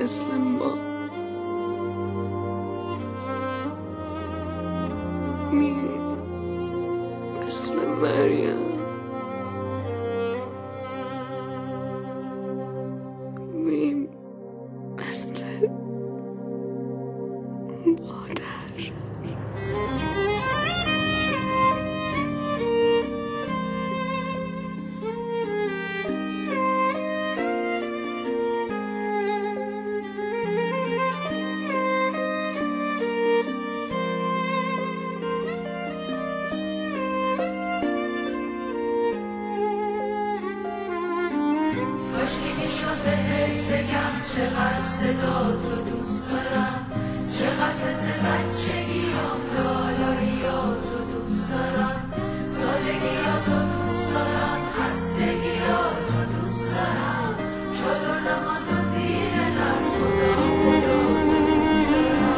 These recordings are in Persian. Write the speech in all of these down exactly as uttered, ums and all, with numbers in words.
مثل ما. میم مثل مریم. میم مثل مادر. کاشکی میشد بهت بگم چقدر صدا تو دوست دارم، چقدر مثل بچگیام لالاییاتو دوست دارم، سادگیاتو دوست دارم، خستگیاتو دوست دارم، چادر نماز و زیر لب خدا خدا تو دوست دارم.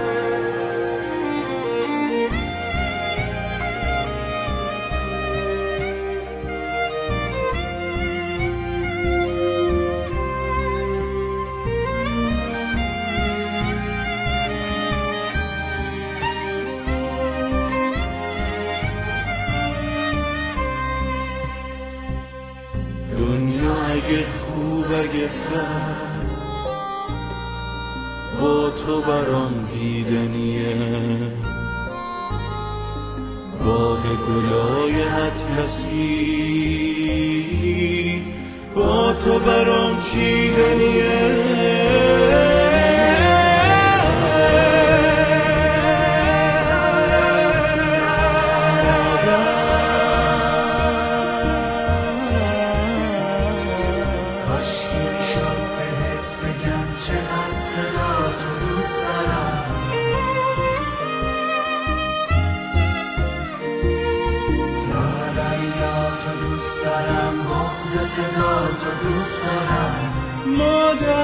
دنیا اگه خوب اگه بد با تو برام دیدنیه، باغ گلای اطلسی با تو برام چیدنیه. صدا تو دوست دارم، مادر